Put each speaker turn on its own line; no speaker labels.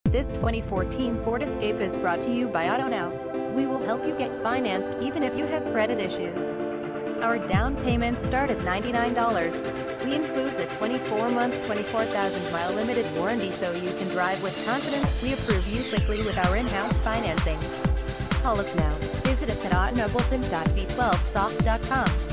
This 2014 Ford Escape is brought to you by AutoNow. We will help you get financed even if you have credit issues. Our down payments start at $99. We includes a 24-month, 24,000-mile limited warranty so you can drive with confidence. We approve you quickly with our in-house financing. Call us now. Visit us at autonowbelton.v12soft.com.